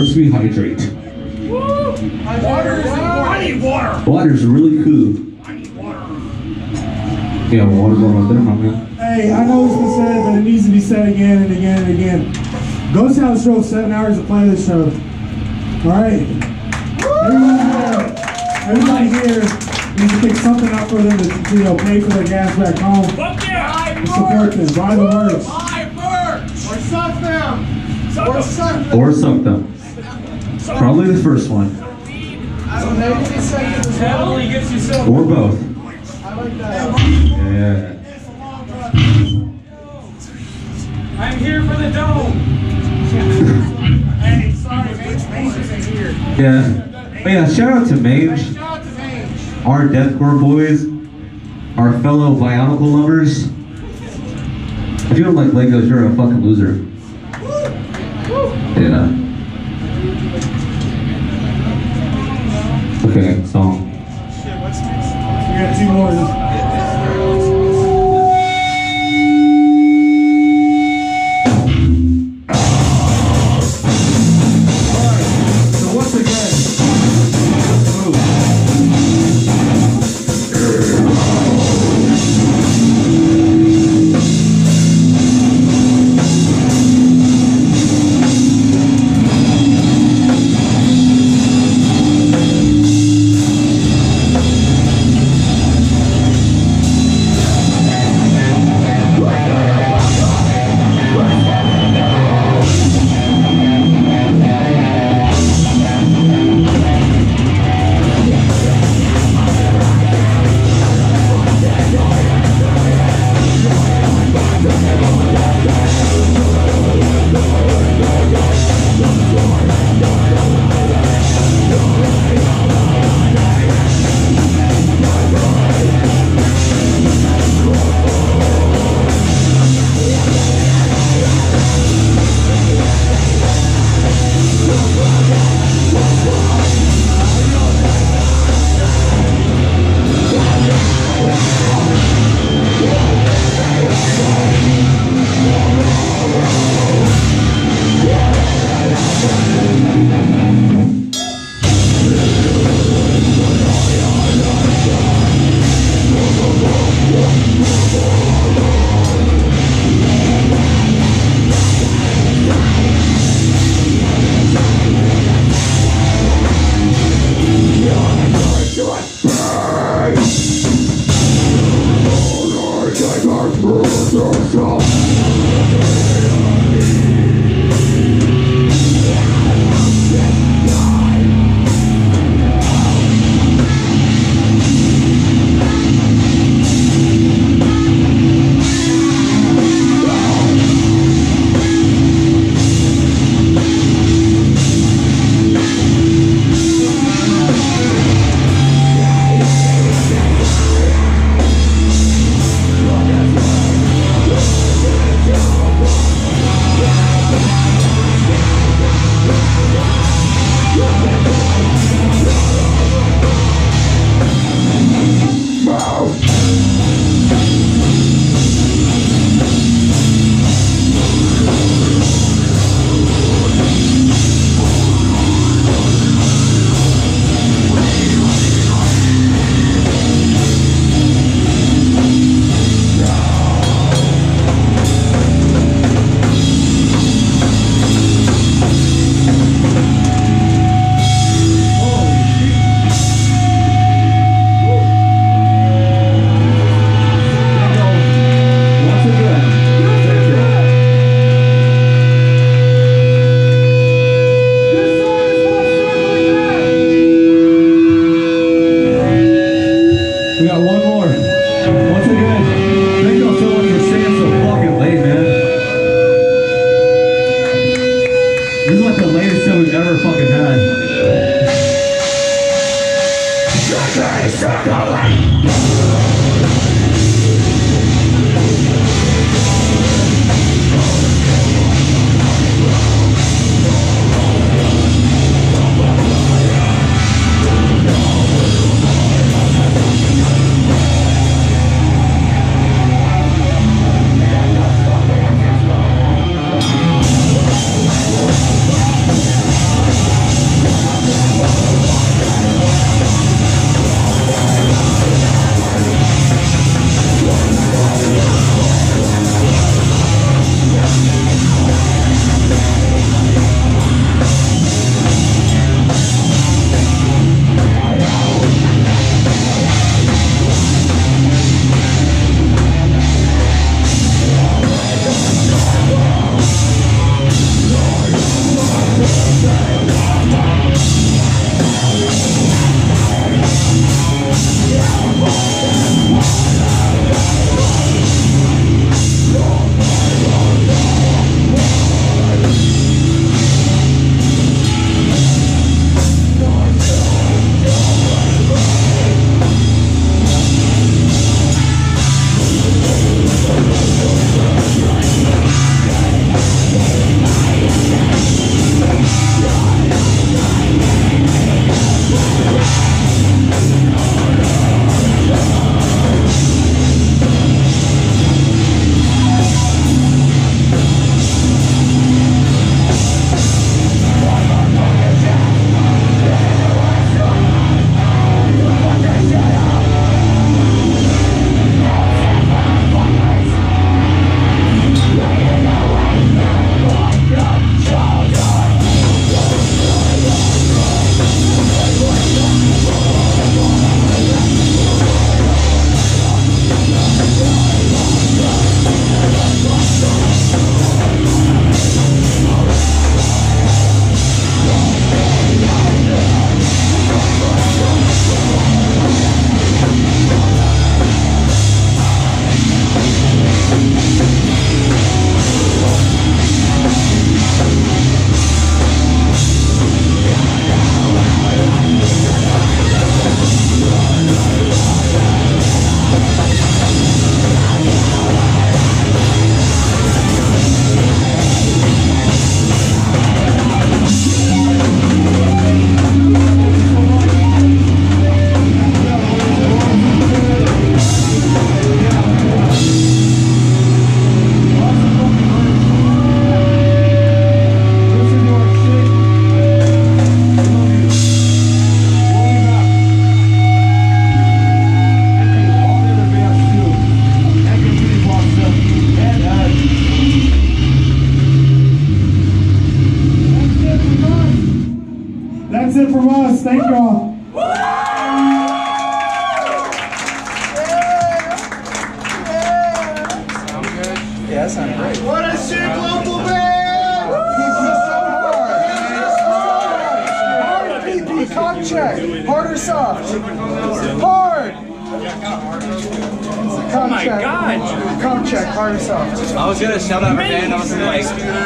Let's rehydrate. Water is important. I need water. Water's really cool. I need water. Yeah, water going up there, my man. Hey, I know it's been said, but it needs to be said again and again and again. Ghost House drove 7 hours to play this show. Alright? Everybody here needs to pick something up for them to pay for their gas back home. Fuck yeah! Support them. Buy the merch. Buy merch! Or suck them. Or suck them. Or suck them. Probably the first one. Hell, he gets you so. Or both. I like that. Yeah. I'm here for the dome. Hey, sorry, Mange isn't here. Yeah. But yeah, shout out to Mange. Shout out to Mange. Our deathcore boys. Our fellow Bionicle lovers. If you don't like Legos, you're a fucking loser. Yeah. Okay, song. We got 2 more. it from us. Thank y'all. Yeah, that sounded great. What a sick local band! Hard PP, cock check. Hard or soft? Hard! Oh my God! Cock check, hard or soft? I was gonna shout out her band. I was like,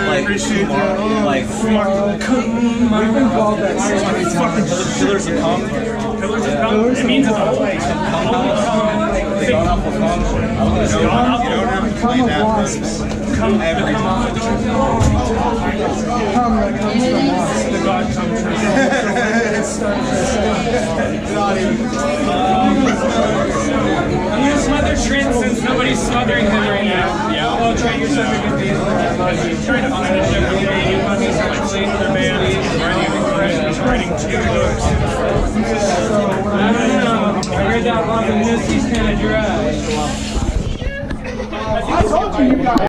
We've been called that so many times. Pillars of Calm. Pillars of Calm. It means it's a place. They gone off of Calm. Come of wasps. Come that comes from wasps. The God comes from You smother Trent since nobody's smothering him right now. Yeah. Well, Trent, you're such a good piece. He's trying to finish everything. You must be so much late for the band. He's writing 2 books. I don't know. I heard that Robin Misty's kind of dry. I told you guys.